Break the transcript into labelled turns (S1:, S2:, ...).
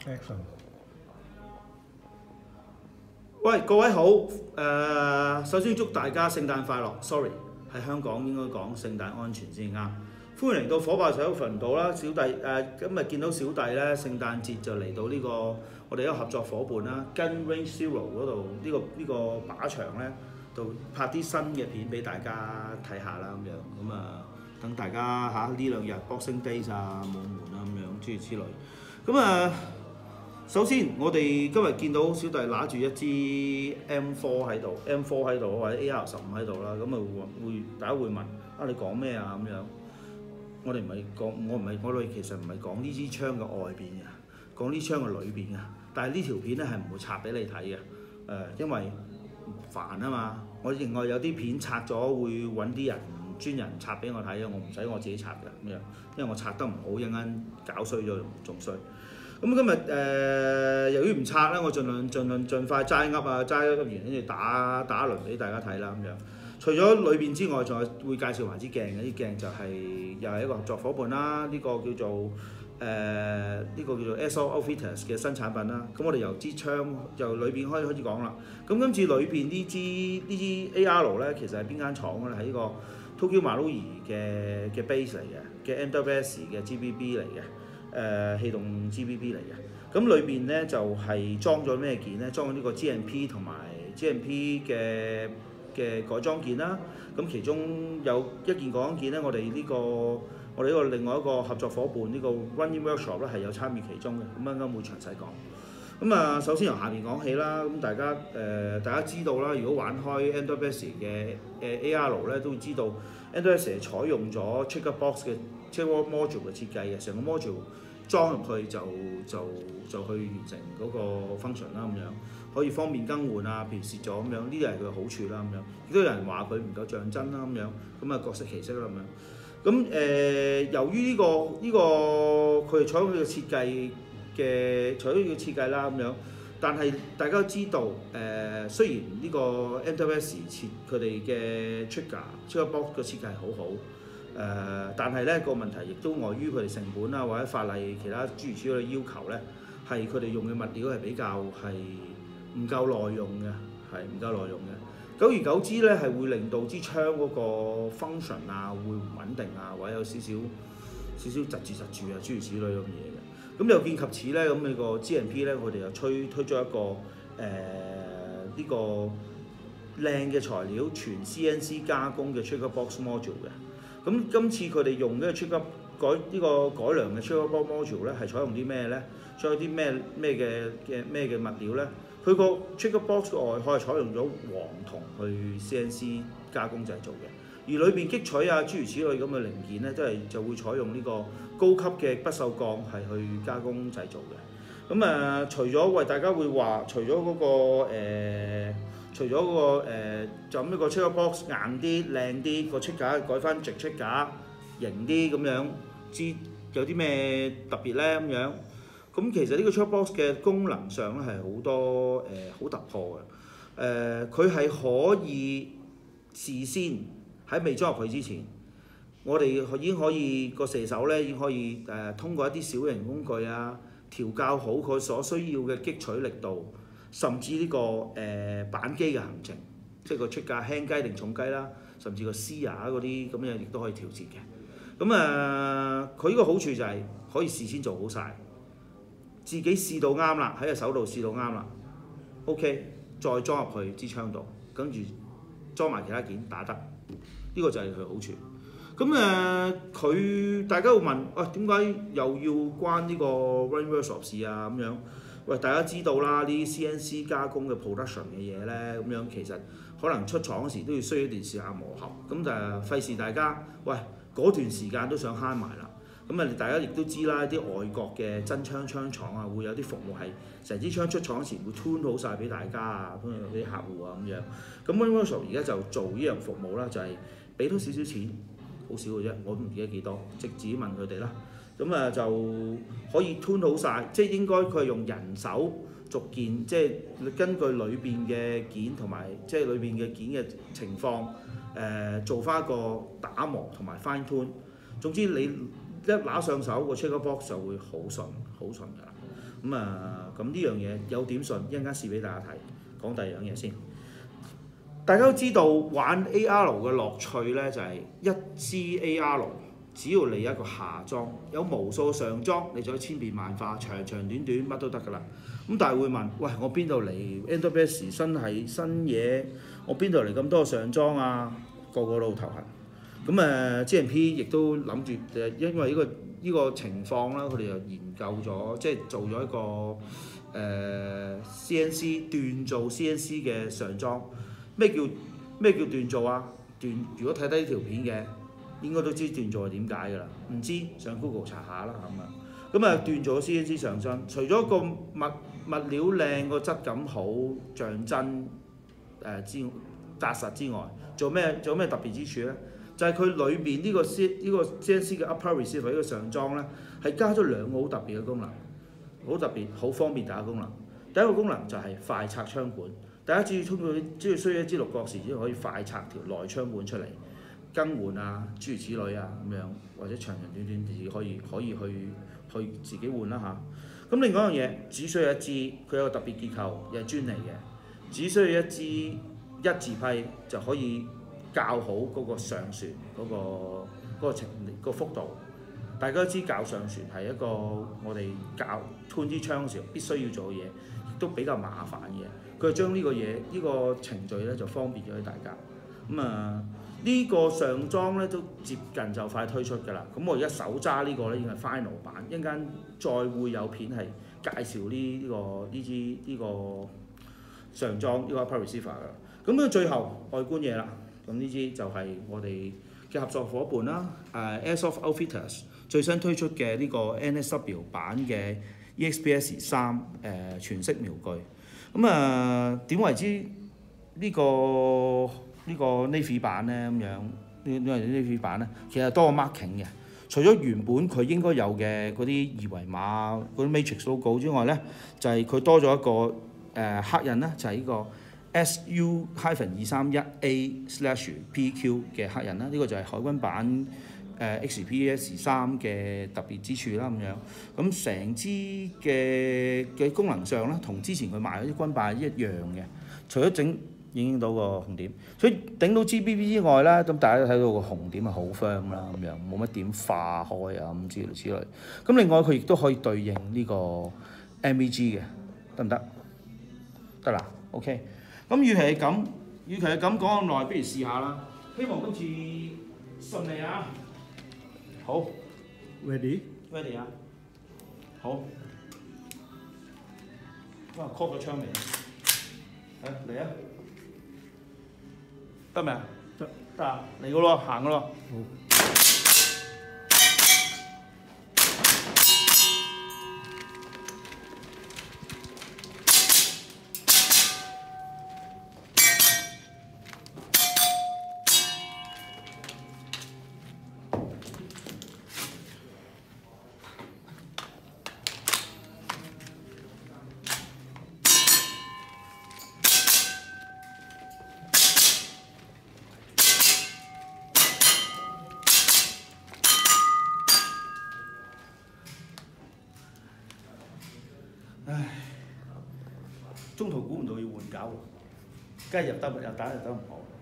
S1: Action！
S2: 喂，各位好，首先祝大家聖誕快樂。Sorry，喺香港應該講聖誕安全先啱。歡迎嚟到火爆手頻道啦，小弟今日見到小弟咧，聖誕節就嚟到呢個我哋一個合作伙伴啦，Gun Range Zero 嗰度呢個靶場咧，度拍啲新嘅片俾大家睇下啦咁樣，咁等大家呢兩日 Boxing Days 啊、冇門啊咁樣諸如此類，咁首先，我哋今日見到小弟拿住一支 M4 喺度或者 AR-15喺度啦，咁大家會問你講咩啊咁樣？我哋其實唔係講呢支槍嘅外邊嘅，講呢槍嘅裏邊嘅。但係呢條片咧係唔會拆俾你睇嘅，因為煩啊嘛。我另外有啲片拆咗會揾啲專人拆俾我睇嘅，我唔使我自己拆嘅咁樣，因為我拆得唔好，一陣間搞衰咗仲衰。咁今日由於唔拆咧，我盡快齋噏完，跟住打一輪俾大家睇啦咁樣。除咗裏邊之外，仲係會介紹埋支鏡嘅，啲鏡就又係一個合作伙伴啦。呢個叫做Airsoft Outfitters 嘅新產品啦。咁我哋由支槍由裏邊開始講啦。咁今次裏邊呢支 AR 咧，其實係邊間廠咧？係呢個 Tokyo Marui 嘅 base 嚟嘅，嘅 MWS 嘅 GBB 嚟嘅。氣動 GBB 嚟嘅，咁裏邊咧就係裝咗咩件咧？裝咗呢個 GMP 同埋 GMP 嘅改裝件啦。咁其中有一件改裝件咧，我哋呢個另外一個合作伙伴呢個 Running Workshop 咧係有參與其中嘅。咁啱啱會詳細講。咁首先由下邊講起啦。咁大家知道啦，如果玩開 NWS 嘅AR 咧，都會知道 NWS 係採用咗 Trigger Box 嘅 Trigger Module 嘅設計嘅，成個 module 裝入去就去完成嗰個 function 啦咁樣，可以方便更換啊，譬如蝕咗咁樣，呢啲係佢嘅好處啦咁樣。亦都有人話佢唔夠像真啦咁樣，咁各色其色啦咁樣。咁由於呢個佢哋採用呢個設計啦咁樣，但係大家都知道雖然呢個 NWS 佢哋嘅 Trigger Box 嘅設計係好好。但係咧個問題亦都礙於佢哋成本啊，或者法例其他諸如此類要求咧，係佢哋用嘅物料係比較係唔夠耐用嘅，久而久之咧係會令到支槍嗰個 function 啊會唔穩定啊，或者有少少窒住啊諸如此類咁嘢嘅。咁又見及此咧，咁呢個 GMP 咧，佢哋又推咗一個呢個靚嘅材料，全 CNC 加工嘅 Trigger Box Module 嘅。咁今次佢哋用呢個改良嘅 Trigger Box Module 咧，係採用啲咩咧？採用啲咩嘅物料咧？佢個 Trigger Box 嘅外殼係採用咗黃銅去 CNC 加工製造嘅，而裏邊擊取啊諸如此類咁嘅零件咧，就會採用呢個高級嘅不鏽鋼係去加工製造嘅。咁除咗大家會話，除咗就咁一個 Trigger Box 硬啲、靚啲，個出架改翻直出架，型啲咁樣，有啲咩特別咧咁樣？咁其實呢個 Trigger Box 嘅功能上咧係好多好突破嘅。佢係可以事先喺未裝入去之前，我哋已經可以個射手咧已經可以通過一啲小型工具啊，調校好佢所需要嘅擊取力度。甚至呢個扳機嘅行程，即係個出價輕雞定重雞啦，甚至個 SIA 嗰啲咁樣亦都可以調節嘅。咁佢呢個好處就係可以事先做好晒，自己試到啱啦，喺個手度試到啱啦 ，OK， 再裝入去支槍度，跟住裝埋其他件打得，呢個就係佢好處。咁大家會問，點解又要關呢個 Running Workshop 事啊咁樣？喂，大家知道啦，呢啲 CNC 加工嘅 production 嘅嘢咧，咁樣其實可能出廠嗰時都要需要一段時間磨合，咁就費事大家，嗰段時間都想慳埋啦。咁大家亦都知啦，啲外國嘅真槍槍廠啊，會有啲服務係成支槍出廠前會 tune 好晒俾大家啊，俾啲客戶啊咁樣。咁 Running Workshop 而家就做呢樣服務啦，就係俾多少少錢，好少嘅啫，我都唔記得幾多，直指問佢哋啦。咁就可以 tune 好晒，即係應該佢係用人手逐件，即係根據裏邊嘅件同埋即係裏邊嘅件嘅情況，做翻一個打磨同埋 fine tune。總之你一拿上手個 trigger box 就會好順㗎啦。咁呢樣嘢有點順，一陣間試俾大家睇。講第二樣嘢先。大家都知道玩 AR 嘅樂趣咧，就係一支 AR，只要你一個下裝，有無數上裝，你就可以千變萬化，長長短短乜都得㗎啦。咁但係會問，喂，我邊度嚟 NWS 新嘢？我邊度嚟咁多上裝啊？個個都頭痕。咁GMP 亦都諗住因為呢個情況啦，佢哋又研究咗，即係做咗一個CNC 鍛造 CNC 嘅上裝。咩叫鍛造啊？如果睇低呢條片嘅，應該都知鍛造係點解㗎啦。唔知上 Google 查下啦鍛造 CNC 上身，除咗個物料靚、個質感好、像真紮實之外，仲有咩特別之處咧？就係佢裏邊呢個 CNC 嘅 upper receiver 呢個上裝咧，係加咗兩個好特別嘅功能，好特別、好方便大家功能。第一個功能就係快拆槍管。大家只要需要一支六角匙，先可以快拆條內槍管出嚟，更換啊，諸如此類啊咁樣，或者長長短短自己可以去自己換啦嚇。咁另外一樣嘢，只需要一支，佢有個特別結構，又係專利嘅，只需要一支一字批就可以校好嗰個上旋個幅度。大家都知校上旋係一個我哋吞支槍嘅時候必須要做嘅嘢，亦都比較麻煩嘅。佢將呢個程序咧就方便咗俾大家。呢個上裝咧都接近就快推出㗎啦。咁我而家手揸呢個咧已經係 final 版，一陣間再會有片係介紹呢個上裝呢個 upper receiver 㗎啦。咁最後外觀嘢啦，咁呢支就係我哋嘅合作伙伴啦，Airsoft Outfitters 最新推出嘅呢個 NSW 版嘅 EXPS 3全息瞄具。點為之呢個 Navy 版咧咁樣？因為 Navy 版咧其實多個 marking 嘅，除咗原本佢應該有嘅嗰啲二維碼嗰啲 Matrix logo 之外咧，就係佢多咗一個刻印啦，就係呢個 SU-231A/PQ 嘅刻印啦。呢個就係海軍版XPS 3嘅特別之處啦咁樣。咁成支嘅功能上咧，同之前佢賣嗰啲軍版一樣嘅，除咗影到個紅點，所以頂到 GBB 之外咧，咁大家都睇到個紅點係好 firm 啦咁樣，冇乜點化開啊咁之類。咁另外佢亦都可以對應呢個 MEG 嘅，得唔得？得啦 ，OK。咁與其係咁講咁耐，不如試下啦。希望今次順利啊！好
S1: ，ready
S2: 啊！好，call 個槍未？嚟啊！得未啊？得啊！嚟個咯，行個咯。好。唉，中途估唔到要換膠，梗係入得唔好。